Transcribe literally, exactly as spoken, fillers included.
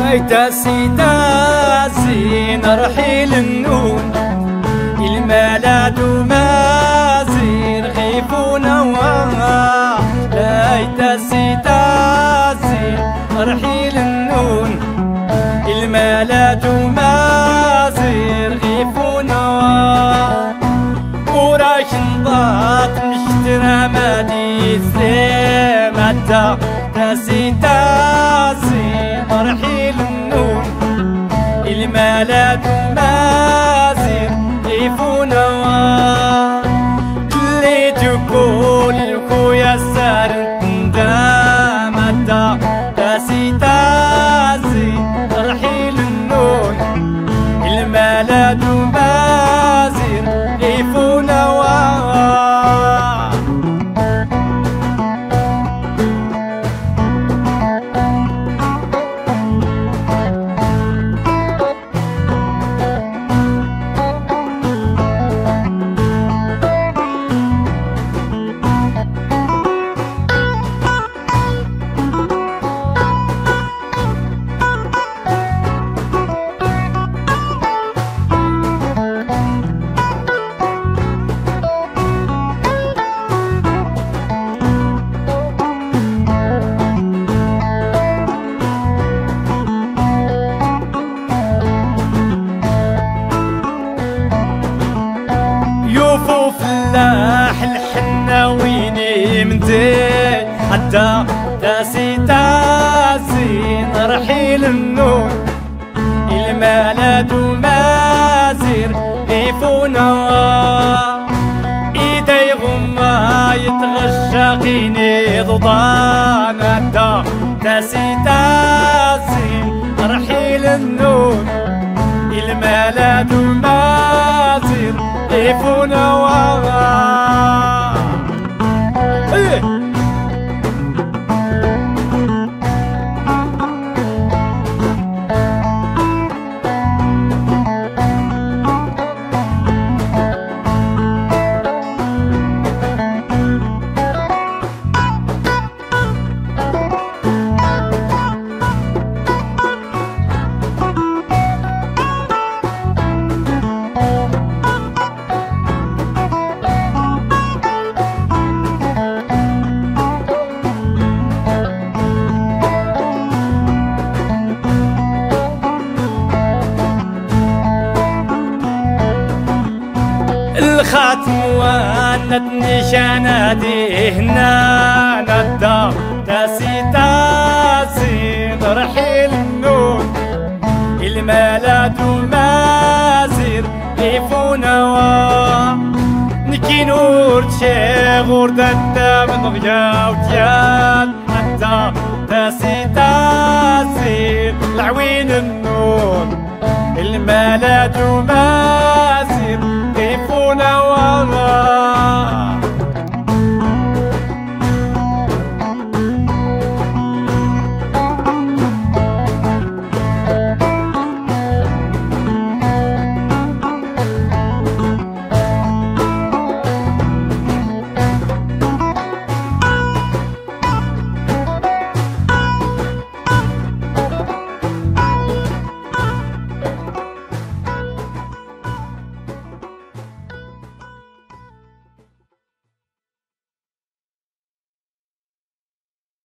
تاسي تاسي نرحيل النون المالات ومازير غيبونا وها لا تاسي تاسي نرحيل النون المالات ومازير غيبونا وها وراش نضاط مشترى مالي سلامة تاسي تاسي مرحيل النون المالات ومازير يفونا اللي تقول الخويا السار ندامة تاسي تاسي مرحيل النون المالات ومازير يفونا يوفو فلاح الحنا ويني مدين حتى تاسي تاسي نرحيل النور المالات ومازير يفونا ايدي غما يتغشقيني ضدان حتى تاسي تاسي نرحيل النور المالات ومازير يفونا وغا ايه الخاتم وانت نشاناتي هنا ندا تاسي تاسي نرحيل النور المالات ومازير يفونا نكي نور تشيغور دادا من غياو تيان ندا تاسي تاسي العوين النور المالات ومازير